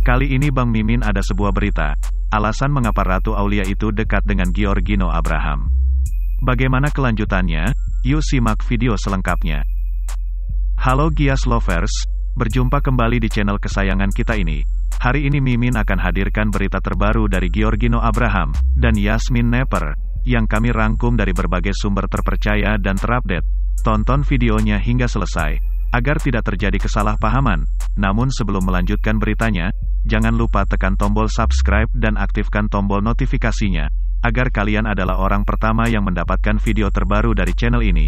Kali ini Bang Mimin ada sebuah berita, alasan mengapa Ratu Aulia itu dekat dengan Giorgino Abraham. Bagaimana kelanjutannya? Yuk simak video selengkapnya. Halo Gias Lovers, berjumpa kembali di channel kesayangan kita ini. Hari ini Mimin akan hadirkan berita terbaru dari Giorgino Abraham dan Yasmin Nepper, yang kami rangkum dari berbagai sumber terpercaya dan terupdate. Tonton videonya hingga selesai, agar tidak terjadi kesalahpahaman. Namun sebelum melanjutkan beritanya, jangan lupa tekan tombol subscribe dan aktifkan tombol notifikasinya, agar kalian adalah orang pertama yang mendapatkan video terbaru dari channel ini.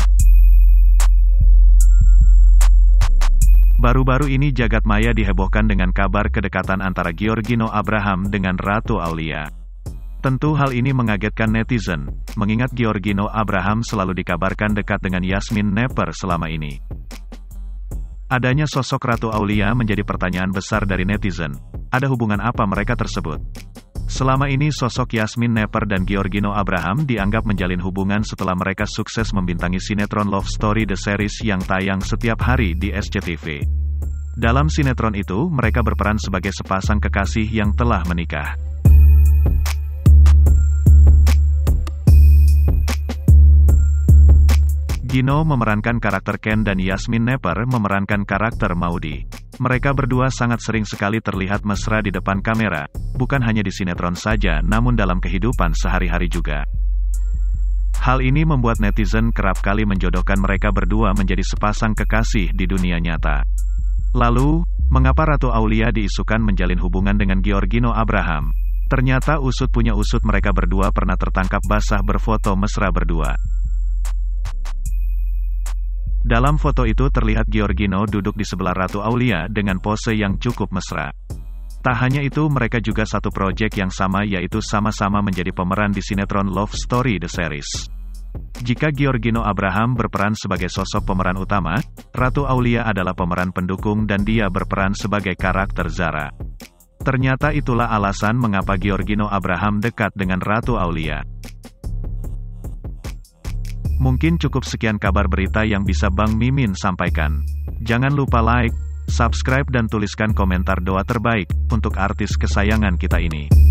Baru-baru ini jagat maya dihebohkan dengan kabar kedekatan antara Giorgino Abraham dengan Ratu Aulia. Tentu hal ini mengagetkan netizen, mengingat Giorgino Abraham selalu dikabarkan dekat dengan Yasmin Nepper selama ini. Adanya sosok Ratu Aulia menjadi pertanyaan besar dari netizen. Ada hubungan apa mereka tersebut? Selama ini sosok Yasmin Nepper dan Giorgino Abraham dianggap menjalin hubungan setelah mereka sukses membintangi sinetron Love Story The Series yang tayang setiap hari di SCTV. Dalam sinetron itu, mereka berperan sebagai sepasang kekasih yang telah menikah. Gino memerankan karakter Ken dan Yasmin Nepper memerankan karakter Maudy. Mereka berdua sangat sering sekali terlihat mesra di depan kamera, bukan hanya di sinetron saja namun dalam kehidupan sehari-hari juga. Hal ini membuat netizen kerap kali menjodohkan mereka berdua menjadi sepasang kekasih di dunia nyata. Lalu, mengapa Ratu Aulia diisukan menjalin hubungan dengan Giorgino Abraham? Ternyata usut punya usut mereka berdua pernah tertangkap basah berfoto mesra berdua. Dalam foto itu terlihat Giorgino duduk di sebelah Ratu Aulia dengan pose yang cukup mesra. Tak hanya itu, mereka juga satu proyek yang sama, yaitu sama-sama menjadi pemeran di sinetron Love Story The Series. Jika Giorgino Abraham berperan sebagai sosok pemeran utama, Ratu Aulia adalah pemeran pendukung dan dia berperan sebagai karakter Zara. Ternyata itulah alasan mengapa Giorgino Abraham dekat dengan Ratu Aulia. Mungkin cukup sekian kabar berita yang bisa Bang Mimin sampaikan. Jangan lupa like, subscribe dan tuliskan komentar doa terbaik untuk artis kesayangan kita ini.